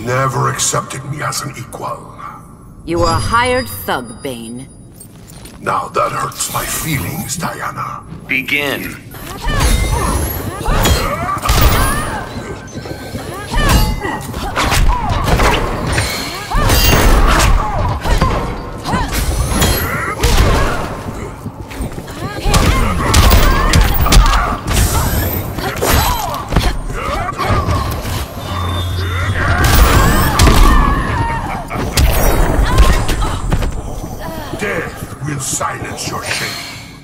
never accepted me as an equal. You are a hired thug, Bane. Now that hurts my feelings, Diana. Begin. Death will silence your shame.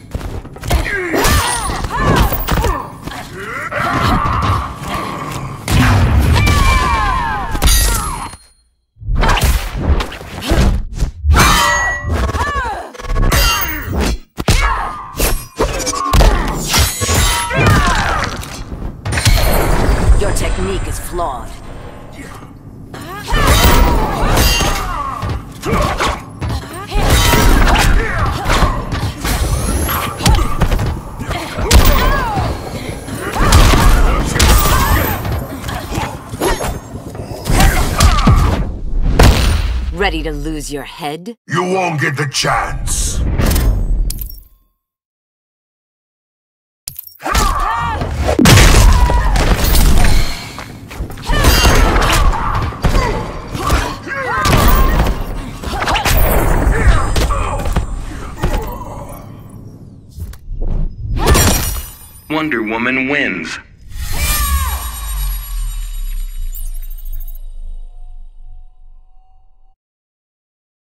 Your technique is flawed. Ready to lose your head? You won't get the chance. Wonder Woman wins.